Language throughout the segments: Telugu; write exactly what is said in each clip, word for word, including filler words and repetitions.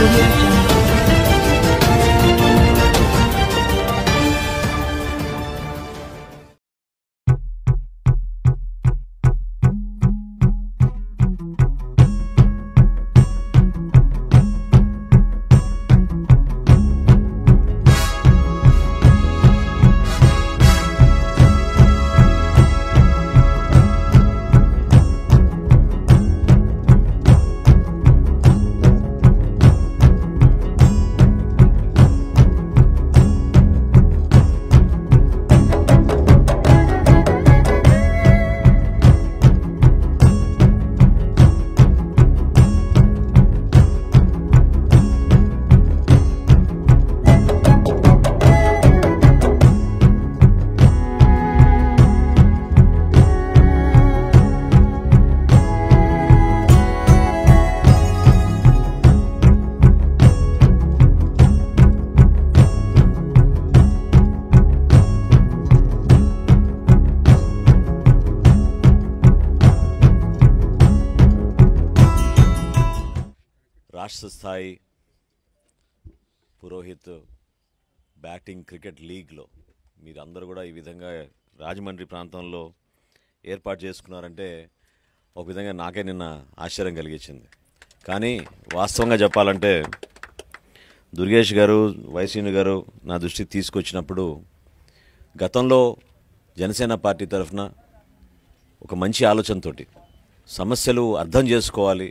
audio jungle. రాష్ట్ర స్థాయి పురోహిత్ బ్యాటింగ్ క్రికెట్ లీగ్లో మీరందరూ కూడా ఈ విధంగా రాజమండ్రి ప్రాంతంలో ఏర్పాటు చేసుకున్నారంటే ఒక విధంగా నాకే నిన్న ఆశ్చర్యం కలిగించింది. కానీ వాస్తవంగా చెప్పాలంటే దుర్గేష్ గారు వైసీని గారు నా దృష్టికి తీసుకొచ్చినప్పుడు గతంలో జనసేన పార్టీ తరఫున ఒక మంచి ఆలోచనతోటి సమస్యలు అర్థం చేసుకోవాలి.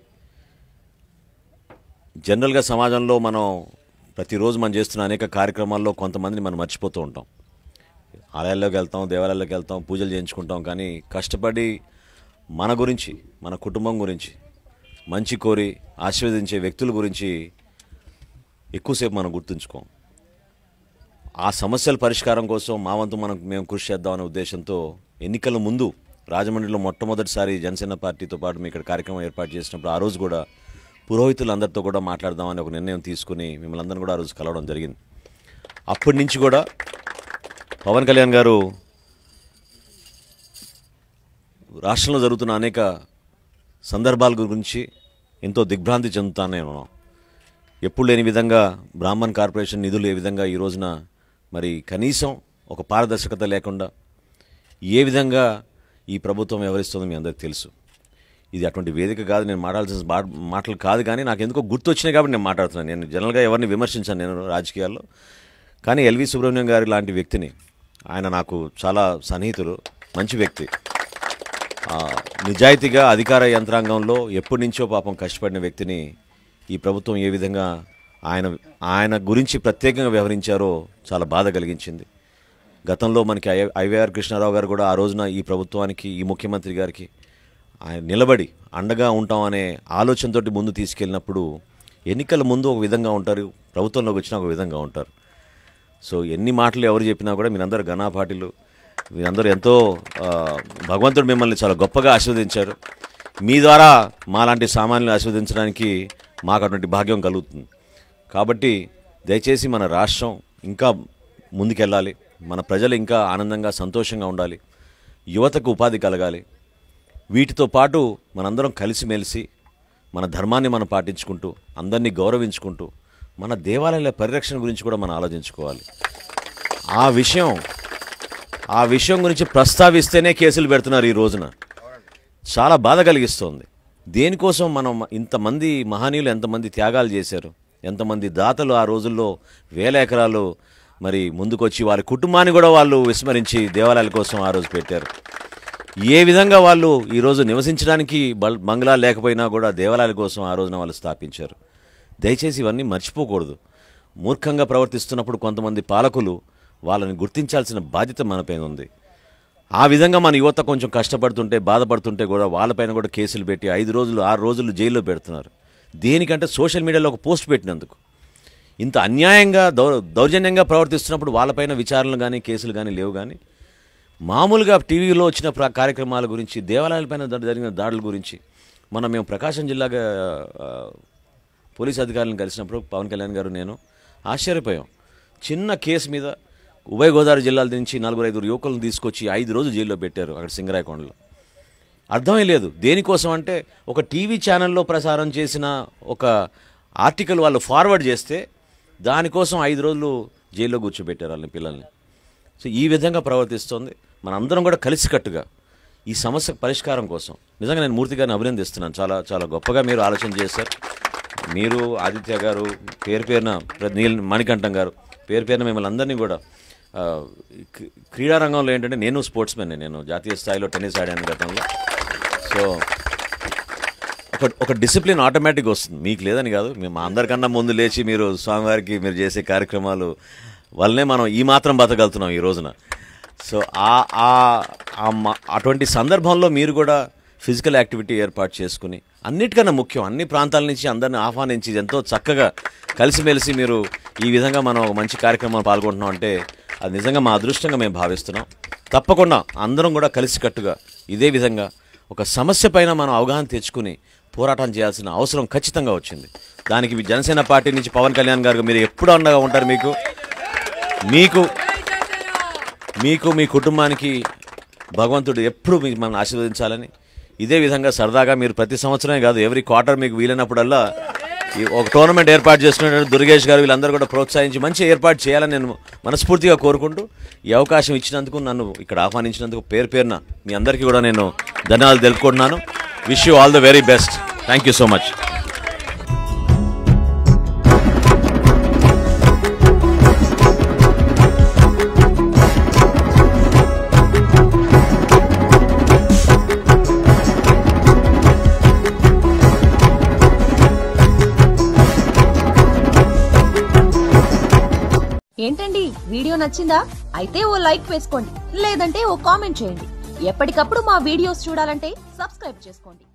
జనరల్గా సమాజంలో మనం ప్రతిరోజు మనం చేస్తున్న అనేక కార్యక్రమాల్లో కొంతమందిని మనం మర్చిపోతూ ఉంటాం. ఆలయాల్లోకి వెళ్తాం, దేవాలయాల్లోకి వెళ్తాం, పూజలు చేయించుకుంటాం. కానీ కష్టపడి మన గురించి, మన కుటుంబం గురించి, మంచి కోరి ఆశీర్వదించే వ్యక్తుల గురించి ఎక్కువసేపు మనం గుర్తుంచుకోం. ఆ సమస్యల పరిష్కారం కోసం మా వంతు మనం మేము కృషి చేద్దామనే ఉద్దేశంతో ఎన్నికల ముందు రాజమండ్రిలో మొట్టమొదటిసారి జనసేన పార్టీతో పాటు మేము ఇక్కడ కార్యక్రమం ఏర్పాటు చేసినప్పుడు ఆ రోజు కూడా పురోహితులందరితో కూడా మాట్లాడదామని ఒక నిర్ణయం తీసుకుని మిమ్మల్ని అందరినీ కూడా ఆ రోజు కలవడం జరిగింది. అప్పటి నుంచి కూడా పవన్ కళ్యాణ్ గారు రాష్ట్రంలో జరుగుతున్న అనేక సందర్భాల గురించి ఎంతో దిగ్భ్రాంతి చెందుతానే ఉన్నాం. ఎప్పుడు లేని విధంగా బ్రాహ్మణ్ కార్పొరేషన్ నిధులు ఏ విధంగా ఈ రోజున మరి కనీసం ఒక పారదర్శకత లేకుండా ఏ విధంగా ఈ ప్రభుత్వం వ్యవహరిస్తుందో మీ అందరికీ తెలుసు. ఇది అటువంటి వేదిక కాదు, నేను మాట్లాడాల్సిన మాటలు కాదు. కానీ నాకు ఎందుకో గుర్తొచ్చినాయి కాబట్టి నేను మాట్లాడుతున్నాను. నేను జనరల్గా ఎవరిని విమర్శించాను నేను రాజకీయాల్లో. కానీ ఎల్వి సుబ్రహ్మణ్యం గారి లాంటి వ్యక్తిని, ఆయన నాకు చాలా సన్నిహితులు, మంచి వ్యక్తి, నిజాయితీగా అధికార యంత్రాంగంలో ఎప్పటి నుంచో పాపం కష్టపడిన వ్యక్తిని ఈ ప్రభుత్వం ఏ విధంగా ఆయన ఆయన గురించి ప్రత్యేకంగా వ్యవహరించారో చాలా బాధ కలిగించింది. గతంలో మనకి ఐ ఐవైఆర్ కృష్ణారావు గారు కూడా ఆ రోజున ఈ ప్రభుత్వానికి, ఈ ముఖ్యమంత్రి గారికి ఆయన నిలబడి అండగా ఉంటామనే ఆలోచనతోటి ముందు తీసుకెళ్ళినప్పుడు ఎన్నికల ముందు ఒక విధంగా ఉంటారు, ప్రభుత్వంలోకి వచ్చినా ఒక విధంగా ఉంటారు. సో ఎన్ని మాటలు ఎవరు చెప్పినా కూడా మీరందరూ ఘనాపాటిలు, మీరందరూ ఎంతో భగవంతుడు మిమ్మల్ని చాలా గొప్పగా ఆశీర్వదించారు. మీ ద్వారా మాలాంటి సామాన్యులు ఆశీర్వదించడానికి మాకు అటువంటి భాగ్యం కలుగుతుంది. కాబట్టి దయచేసి మన రాష్ట్రం ఇంకా ముందుకెళ్ళాలి, మన ప్రజలు ఇంకా ఆనందంగా సంతోషంగా ఉండాలి, యువతకు ఉపాధి కలగాలి. వీటితో పాటు మనందరం కలిసిమెలిసి మన ధర్మాన్ని మనం పాటించుకుంటూ, అందరినీ గౌరవించుకుంటూ, మన దేవాలయాల పరిరక్షణ గురించి కూడా మనం ఆలోచించుకోవాలి. ఆ విషయం ఆ విషయం గురించి ప్రస్తావిస్తేనే కేసులు పెడుతున్నారు ఈ రోజున. చాలా బాధ కలిగిస్తోంది. దేనికోసం మనం ఇంతమంది మహనీయులు ఎంతమంది త్యాగాలు చేశారు, ఎంతమంది దాతలు ఆ రోజుల్లో వేల ఎకరాలు మరి ముందుకొచ్చి వారి కుటుంబాన్ని కూడా వాళ్ళు విస్మరించి దేవాలయాల కోసం ఆ రోజు పెట్టారు. ఏ విధంగా వాళ్ళు ఈరోజు నివసించడానికి బంగ్లా లేకపోయినా కూడా దేవాలయాల కోసం ఆ రోజున వాళ్ళు స్థాపించారు. దయచేసి ఇవన్నీ మర్చిపోకూడదు. మూర్ఖంగా ప్రవర్తిస్తున్నప్పుడు కొంతమంది పాలకులు వాళ్ళని గుర్తించాల్సిన బాధ్యత మనపైన ఉంది. ఆ విధంగా మన యువత కొంచెం కష్టపడుతుంటే, బాధపడుతుంటే కూడా వాళ్ళపైన కూడా కేసులు పెట్టి ఐదు రోజులు ఆరు రోజులు జైల్లో పెడుతున్నారు. దేనికంటే సోషల్ మీడియాలో ఒక పోస్ట్ పెట్టినందుకు. ఇంత అన్యాయంగా దౌ దౌర్జన్యంగా ప్రవర్తిస్తున్నప్పుడు వాళ్ళపైన విచారణలు కానీ కేసులు కానీ లేవు. కానీ మామూలుగా టీవీలో వచ్చిన కార్యక్రమాల గురించి, దేవాలయాలపైన జరిగిన దాడుల గురించి మనం మేము ప్రకాశం జిల్లాగా పోలీస్ అధికారులను కలిసినప్పుడు పవన్ కళ్యాణ్ గారు నేను ఆశ్చర్యపోయాం. చిన్న కేసు మీద ఉభయ గోదావరి జిల్లాల నుంచి నలుగురు ఐదుగురు యువకులను తీసుకొచ్చి ఐదు రోజులు జైల్లో పెట్టారు అక్కడ సింగరాయకొండలో. అర్థమే లేదు. దేనికోసం అంటే ఒక టీవీ ఛానల్లో ప్రసారం చేసిన ఒక ఆర్టికల్ వాళ్ళు ఫార్వర్డ్ చేస్తే దానికోసం ఐదు రోజులు జైల్లో కూర్చోబెట్టారు వాళ్ళని పిల్లల్ని. సో ఈ విధంగా ప్రవర్తిస్తోంది. మనందరం కూడా కలిసికట్టుగా ఈ సమస్యకు పరిష్కారం కోసం నిజంగా నేను మూర్తి గారిని అభినందిస్తున్నాను. చాలా చాలా గొప్పగా మీరు ఆలోచన చేశారు. మీరు, ఆదిత్య గారు, పేరు పేరున నీల్ మణికంఠం గారు, పేరు పేరున మిమ్మల్ని అందరినీ కూడా క్రీడారంగంలో ఏంటంటే నేను స్పోర్ట్స్ మెన్, నేను జాతీయ స్థాయిలో టెన్నిస్ ఆడాను గతంలో. సో ఒక ఒక డిసిప్లిన్ ఆటోమేటిక్గా వస్తుంది. మీకు లేదని కాదు, మేము మా అందరికన్నా ముందు లేచి మీరు స్వామివారికి మీరు చేసే కార్యక్రమాలు వల్లనే మనం ఈ మాత్రం బతకగలుగుతున్నాం ఈ రోజున. సో ఆ అటువంటి సందర్భంలో మీరు కూడా ఫిజికల్ యాక్టివిటీ ఏర్పాటు చేసుకుని అన్నిటికన్నా ముఖ్యం అన్ని ప్రాంతాల నుంచి అందరిని ఆహ్వానించి ఎంతో చక్కగా కలిసిమెలిసి మీరు ఈ విధంగా మనం ఒక మంచి కార్యక్రమంలో పాల్గొంటున్నాం అంటే అది నిజంగా మా అదృష్టంగా మేము భావిస్తున్నాం. తప్పకుండా అందరం కూడా కలిసికట్టుగా ఇదే విధంగా ఒక సమస్య పైన మనం అవగాహన తెచ్చుకుని పోరాటం చేయాల్సిన అవసరం ఖచ్చితంగా వచ్చింది. దానికి జనసేన పార్టీ నుంచి పవన్ కళ్యాణ్ గారు మీరు ఎప్పుడు అండగా ఉంటారు. మీకు మీకు మీకు మీ కుటుంబానికి భగవంతుడు ఎప్పుడు మీకు మనం ఆశీర్వదించాలని ఇదే విధంగా సరదాగా మీరు ప్రతి సంవత్సరమే కాదు ఎవ్రీ క్వార్టర్ మీకు వీలైనప్పుడల్లా ఒక టోర్నమెంట్ ఏర్పాటు చేసుకునేటప్పుడు దుర్గేష్ గారు వీళ్ళందరూ కూడా ప్రోత్సహించి మంచి ఏర్పాటు చేయాలని నేను మనస్ఫూర్తిగా కోరుకుంటూ ఈ అవకాశం ఇచ్చినందుకు, నన్ను ఇక్కడ ఆహ్వానించినందుకు పేరు పేరున మీ అందరికీ కూడా నేను ధన్యవాదాలు తెలుపుకుంటున్నాను. Wish you all the very best. Thank you so much. ఏంటండి వీడియో నచ్చిందా? అయితే ఓ లైక్ వేసుకోండి, లేదంటే ఓ కామెంట్ చేయండి. ఎప్పటికప్పుడు మా వీడియోస్ చూడాలంటే సబ్స్క్రైబ్ చేసుకోండి.